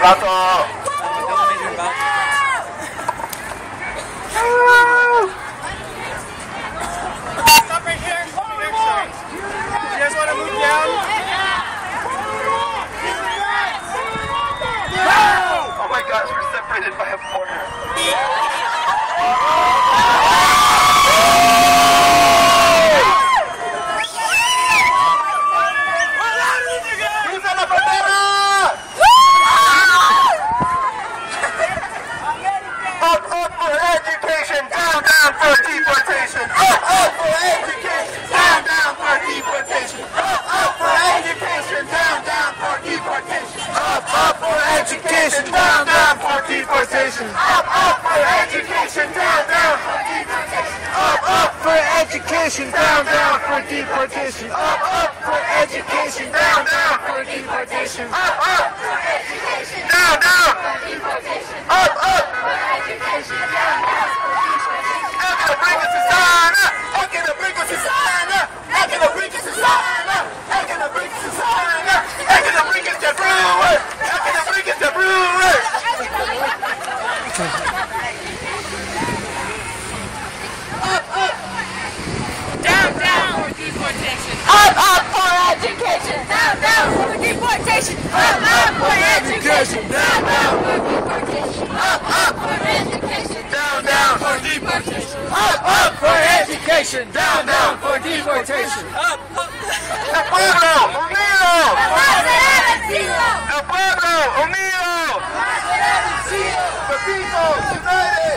aplauso. Stop right here. You guys want to move down? Oh my gosh, we're separated by a border. Up for education, down for deportation. Up for education, down for deportation. Up for education, down for deportation. Up for education, down for deportation. Up for education, down for deportation. Up for education, down for deportation. Up for education, down for deportation. Up for education, down for deportation. Up for education, down I'm gonna bring us a sign up. I'm gonna bring us a sign up. I'm gonna bring us a sign up. I'm gonna bring us a sign up. I'm gonna bring us the brewer. I'm gonna bring us the brewer. Up. Down for deportation. Up for education. Down for deportation. Up for education. Down for deportation. Up for education. Down for deportation. Up for education. Down for deportation. El pueblo unido. El pueblo unido. The people united.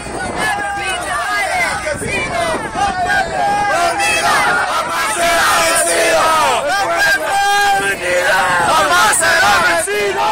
Jamás será vencido. Jamás será vencido.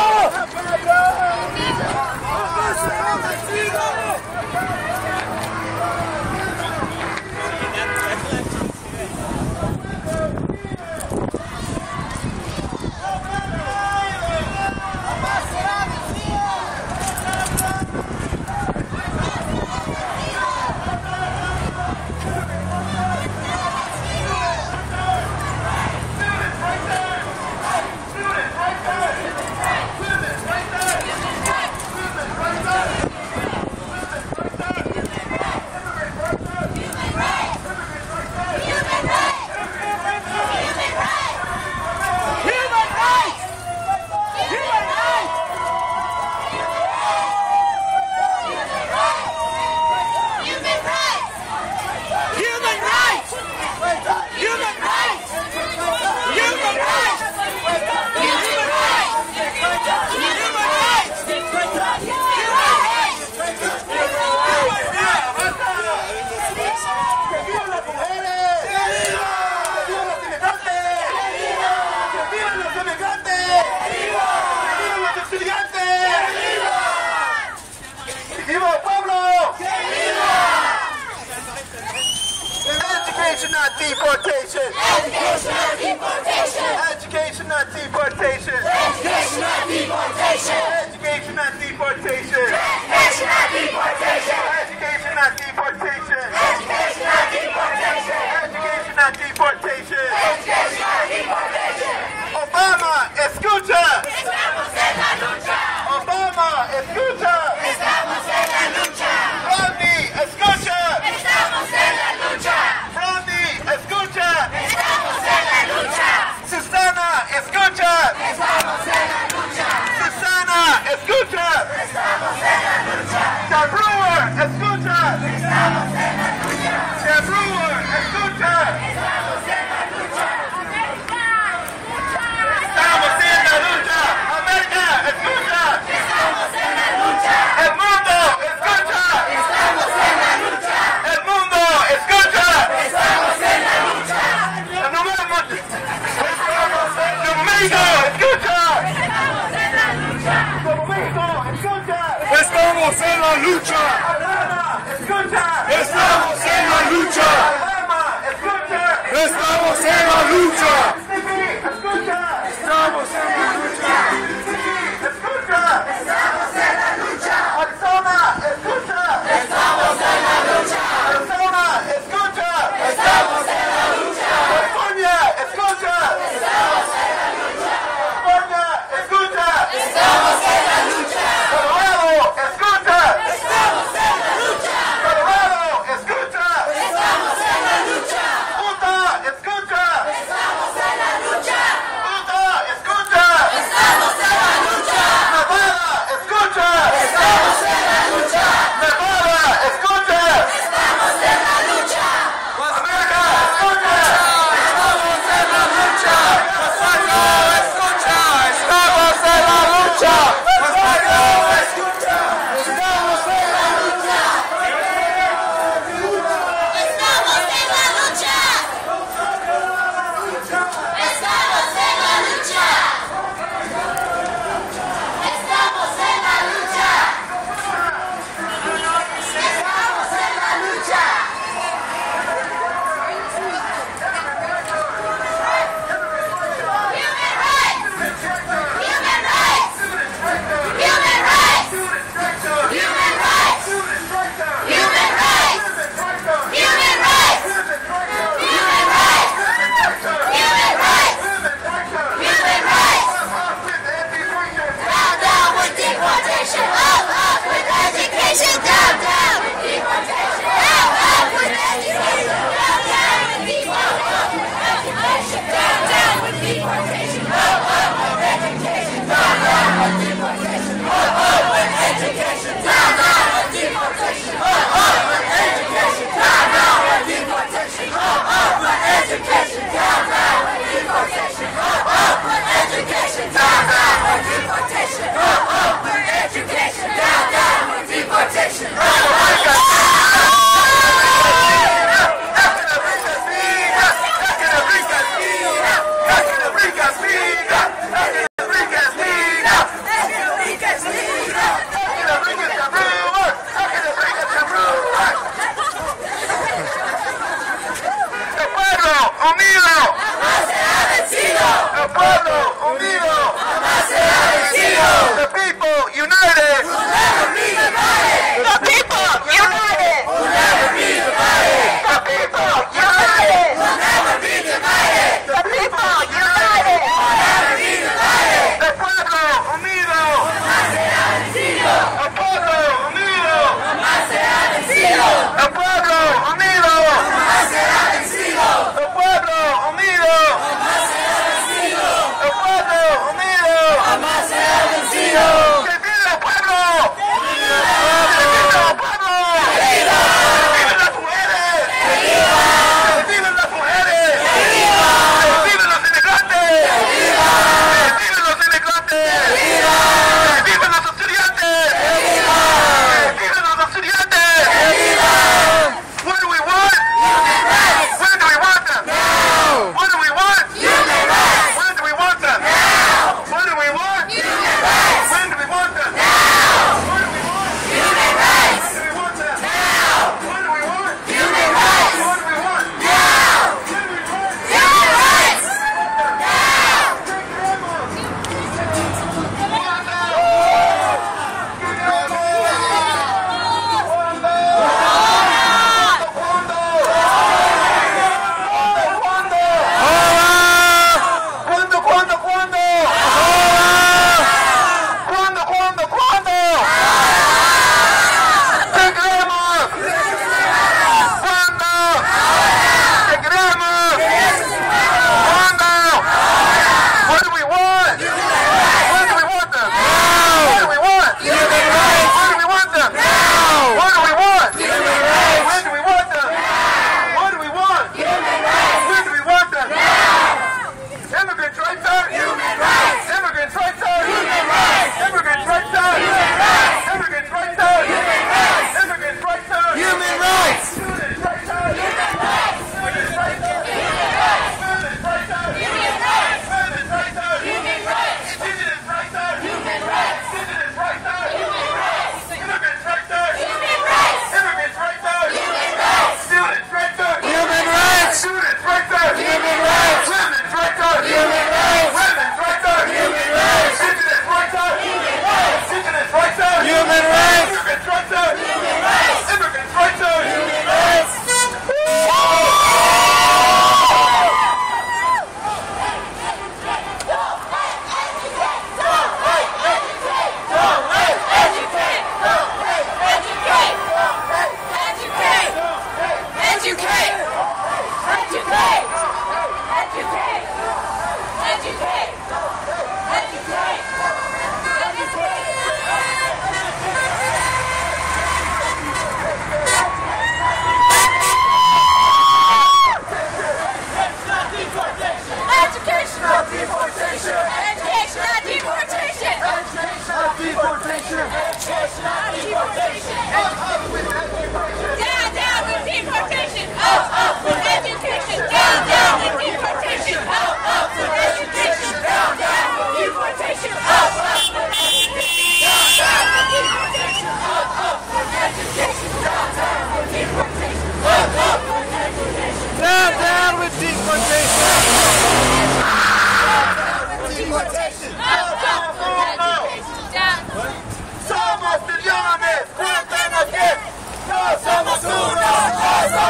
Education, not deportation. Education, not deportation. Education, not deportation. Education, not deportation. Education, not deportation. Education, not deportation. Education, not deportation. Education, not deportation. Education, not deportation. Education, not deportation. Obama, escucha. Estamos en la lucha. Obama, escucha. Estamos en la lucha. Romney, escucha. Estamos en la lucha. Romney, escucha. Estamos en la lucha. Susana, escucha. Estamos en la lucha. Susana, escucha. Estamos en la lucha. The Brewer, escucha. Estamos en la lucha. The Brewer, escucha. Estamos en la lucha. Estamos en la lucha. América, escucha. Estamos en la lucha. El mundo, escucha. Estamos en la lucha. El mundo, escucha. Estamos en la lucha. Domingo, escucha. Estamos en la lucha. Domingo, escucha. Estamos en la lucha. Alabama, escucha. Estamos en la lucha. Alabama, escucha. Estamos en la lucha. Mississippi, escucha. Estamos en la lucha. Mississippi, escucha. Estamos en la lucha. Arizona, escucha. Estamos en la lucha. Arizona, escucha. Estamos en la lucha. California, escucha. Estamos en la lucha. California, escucha. Estamos en la lucha.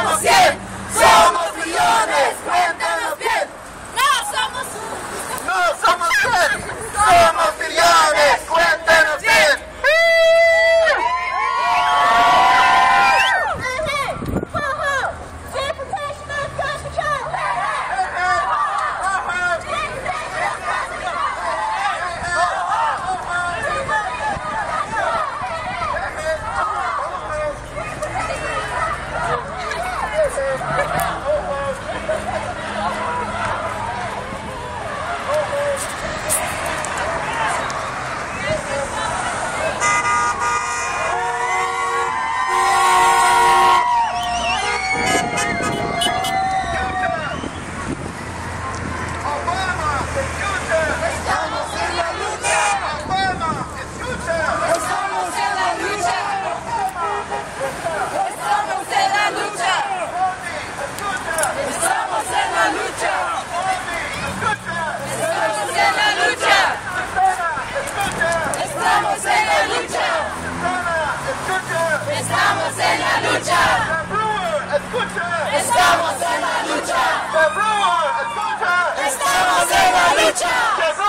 somos 100, somos millones, cuéntanos bien. No somos 100, somos millones, cuéntanos bien. Estamos en la lucha. Estamos en la lucha. Estamos en la lucha.